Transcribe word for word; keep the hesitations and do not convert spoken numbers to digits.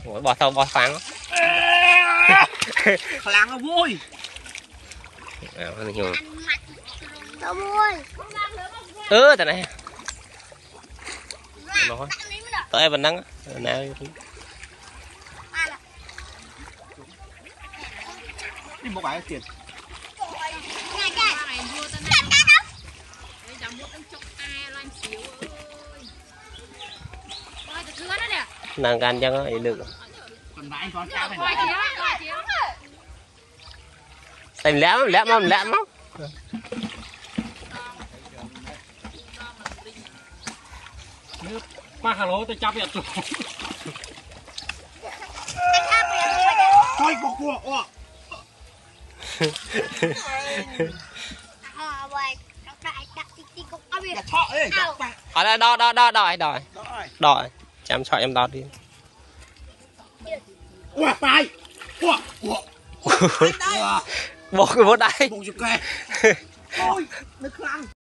bỏ tàu bỏ pháng kháng nó vui tao vui ơ tại này nói tới vẫn nắng nào đi một cái tiền nàng gan cho nó được thành lẽ lẽ mong lẽ mong ma hà lô tôi chấp nhận rồi coi cuộc cuộc ở đây đo đo đo đòi đòi đòi chăm sóc em đo đi ủa phải ủa ủa bộ cái bốt đây bộ chụp kè ôi nó khăn